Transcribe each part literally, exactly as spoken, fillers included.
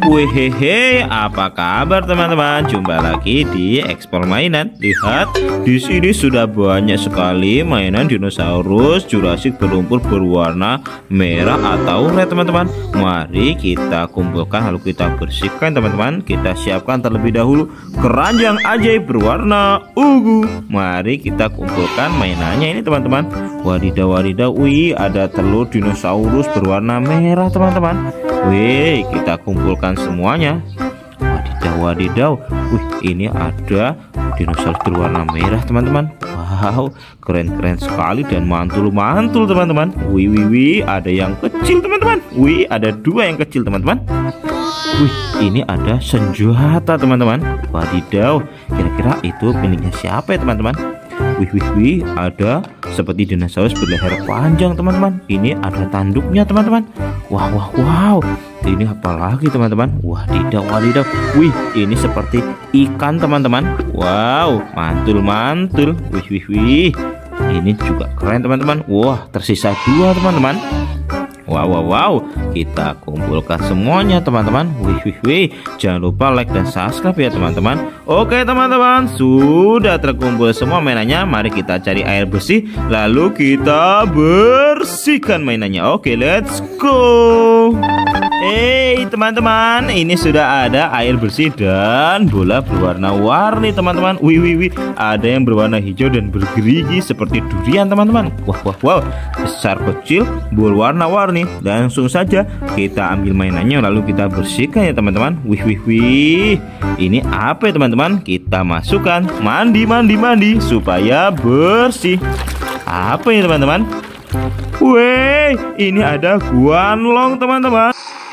Wehehe, apa kabar teman-teman? Jumpa lagi di Explore Mainan. Lihat, di sini sudah banyak sekali mainan dinosaurus Jurassic berlumpur berwarna merah atau red teman-teman. Mari kita kumpulkan lalu kita bersihkan teman-teman. Kita siapkan terlebih dahulu keranjang ajaib berwarna ungu. Mari kita kumpulkan mainannya ini teman-teman. Wadidaw wadidaw, wih ada telur dinosaurus berwarna merah teman-teman. Wih, kita kumpulkan semuanya. Wadidaw wadidaw, wih ini ada dinosaurus berwarna merah teman-teman. Wow, keren-keren sekali dan mantul-mantul teman-teman. Wih wih wih, ada yang kecil teman-teman. Wih, ada dua yang kecil teman-teman. Wih, ini ada senjata teman-teman. Wadidaw, kira-kira itu miliknya siapa ya teman-teman? Wih wih wih, ada seperti dinosaurus berleher panjang teman-teman. Ini ada tanduknya teman-teman. Wow wow wow, ini apa lagi teman-teman? Wadidaw wadidaw, wih ini seperti ikan teman-teman. Wow, mantul-mantul. Wih wih wih, ini juga keren teman-teman. Wah, tersisa dua teman-teman. Wow wow wow, kita kumpulkan semuanya teman-teman. Wih wih wih, jangan lupa like dan subscribe ya teman-teman. Oke teman-teman, sudah terkumpul semua mainannya. Mari kita cari air bersih lalu kita bersihkan mainannya. Oke, let's go. Hey teman-teman, ini sudah ada air bersih dan bola berwarna-warni teman-teman. Wih wih wih, ada yang berwarna hijau dan bergerigi seperti durian teman-teman. Wah wah wow, besar kecil berwarna-warni. Langsung saja kita ambil mainannya lalu kita bersihkan ya teman-teman. Wih wih wih, ini apa ya teman-teman? Kita masukkan mandi mandi mandi supaya bersih. Apa ya teman-teman? Wih, ini ada guanlong teman-teman.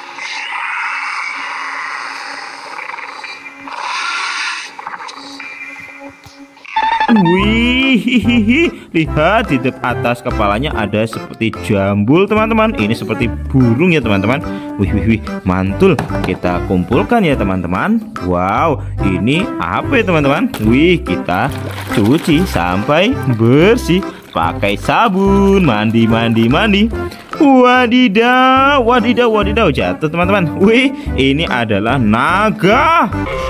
Wih, lihat di atas kepalanya ada seperti jambul teman-teman. Ini seperti burung ya teman-teman. Wih wih wih, mantul. Kita kumpulkan ya teman-teman. Wow, ini apa ya teman-teman? Wih, kita cuci sampai bersih pakai sabun. Mandi mandi mandi. Wadidaw wadidaw wadidaw, jatuh teman-teman. Wih, ini adalah naga.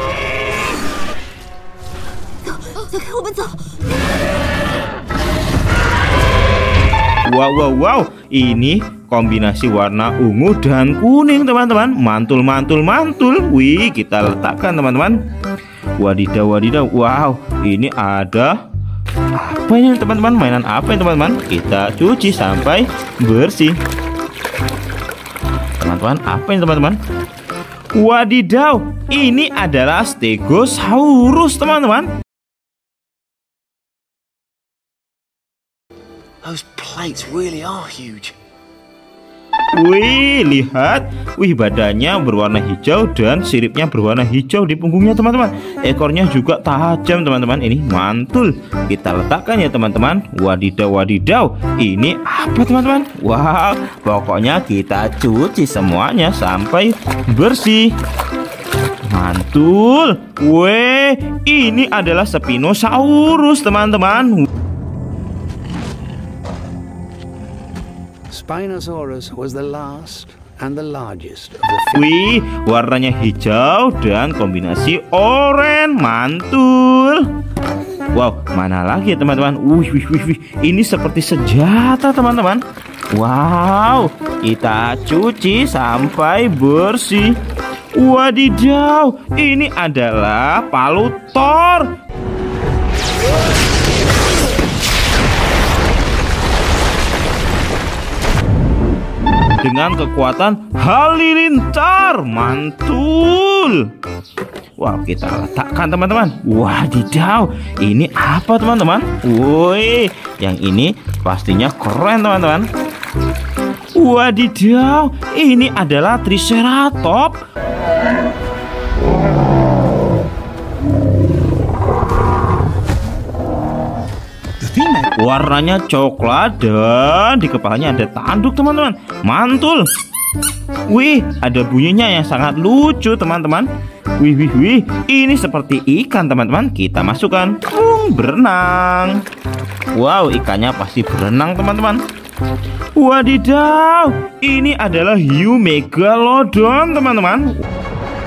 Wow wow wow, ini kombinasi warna ungu dan kuning teman-teman. Mantul mantul mantul. Wih, kita letakkan teman-teman. Wadidaw wadidaw, wow ini ada apa ini teman-teman? Mainan apa ini teman-teman? Kita cuci sampai bersih. Teman-teman, apa ini teman-teman? Wadidaw, ini adalah Stegosaurus teman-teman. Those plates really are huge. Wih, lihat. Wih, badannya berwarna hijau dan siripnya berwarna hijau di punggungnya teman-teman. Ekornya juga tajam teman-teman. Ini mantul. Kita letakkan ya teman-teman. Wadidaw wadidaw, ini apa teman-teman? Wow, pokoknya kita cuci semuanya sampai bersih. Mantul. Wih, ini adalah Spinosaurus teman-teman. Spinosaurus was the last and the largest of the. Wih, warnanya hijau dan kombinasi oranye, mantul. Wow, mana lagi ya teman-teman? Wih, wih, wih, wih, ini seperti senjata teman-teman. Wow, kita cuci sampai bersih. Wadidaw, ini adalah palu Thor. Dengan kekuatan halilintar, mantul. Wow, kita letakkan teman-teman. Wadidaw, ini apa teman-teman? Woi, yang ini pastinya keren teman-teman. Wadidaw, ini adalah Triceratops. Warnanya coklat dan di kepalanya ada tanduk teman-teman. Mantul. Wih, ada bunyinya yang sangat lucu teman-teman. Wih wih wih, ini seperti ikan teman-teman. Kita masukkan, Bung, berenang. Wow, ikannya pasti berenang teman-teman. Wadidaw, ini adalah hiu megalodon teman-teman.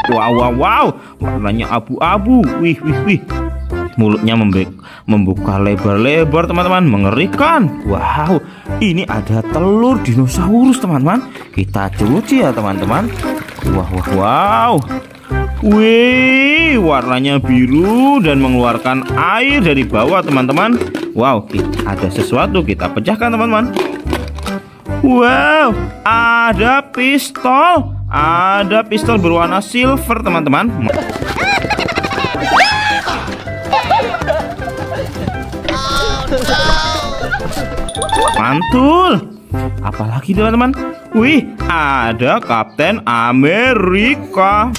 Wow, wow, wow. Warnanya abu-abu. Wih, wih, wih. Mulutnya membuka lebar-lebar, teman-teman. Mengerikan. Wow, ini ada telur dinosaurus, teman-teman. Kita cuci ya, teman-teman. Wow, wow, wow. Wih, warnanya biru dan mengeluarkan air dari bawah, teman-teman. Wow, ada sesuatu, kita pecahkan, teman-teman. Wow, ada pistol. Ada pistol berwarna silver, teman-teman. Mantul. Apalagi, teman-teman? Wih, ada Kapten Amerika.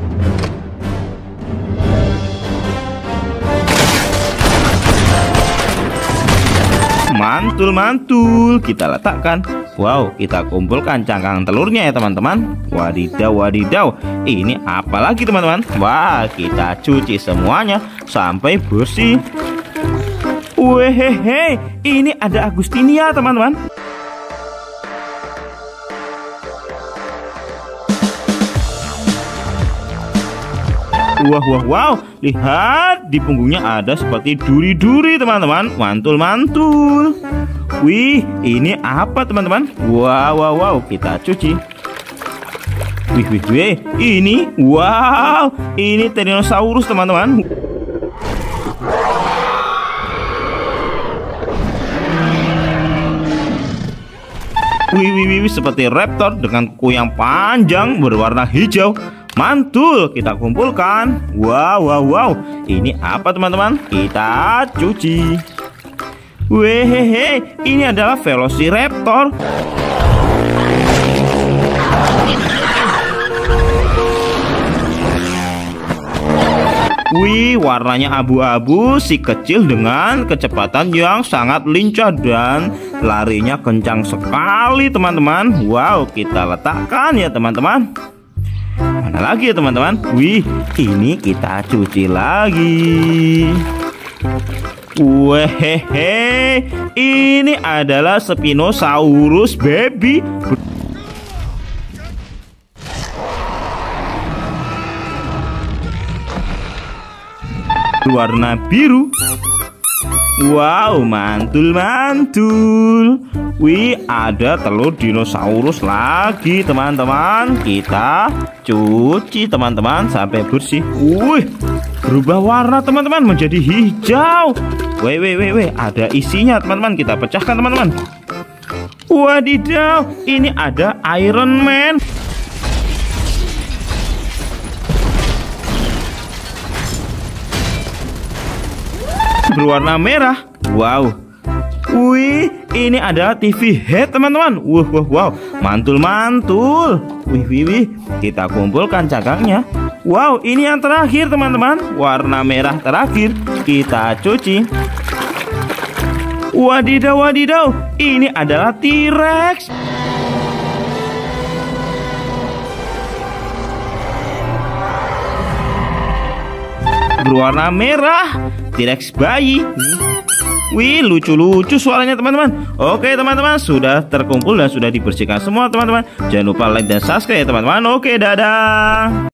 Mantul-mantul, kita letakkan. Wow, kita kumpulkan cangkang telurnya ya, teman-teman. Wadidaw, wadidaw. Ini apa lagi, teman-teman? Wah, kita cuci semuanya sampai bersih. Wehehe, ini ada Agustinia, teman-teman. Wah, wah, wow. Lihat, di punggungnya ada seperti duri-duri, teman-teman. Mantul-mantul. Wih, ini apa, teman-teman? Wow, wow, wow. Kita cuci. Wih, wih, wih. Ini, wow. Ini Tyrannosaurus, teman-teman. Wih, wih, wih. Seperti raptor dengan kuku yang panjang berwarna hijau. Mantul, kita kumpulkan. Wow, wow, wow. Ini apa, teman-teman? Kita cuci. Wehehe, ini adalah Velociraptor. Wih, warnanya abu-abu, si kecil dengan kecepatan yang sangat lincah dan larinya kencang sekali, teman-teman. Wow, kita letakkan ya, teman-teman. Mana lagi ya, teman-teman? Wih, ini kita cuci lagi. Wehehe, ini adalah Spinosaurus baby. Warna biru. Wow, mantul-mantul. Wih, ada telur dinosaurus lagi, teman-teman. Kita cuci, teman-teman, sampai bersih. Wih, berubah warna, teman-teman, menjadi hijau. Wih, wih, wih, wih, ada isinya, teman-teman. Kita pecahkan, teman-teman. Wadidaw, ini ada Iron Man. Berwarna merah. Wow. Wih, ini adalah T V head, teman-teman. Wah, wah, wow. Mantul-mantul. Wih, wih, wih. Kita kumpulkan cangkangnya. Wow, ini yang terakhir, teman-teman. Warna merah terakhir. Kita cuci. Wadidaw, wadidaw. Ini adalah T-Rex. Berwarna merah. T-Rex bayi. Wih, lucu-lucu suaranya, teman-teman. Oke, teman-teman, sudah terkumpul dan sudah dibersihkan semua, teman-teman. Jangan lupa like dan subscribe ya, teman-teman. Oke, dadah.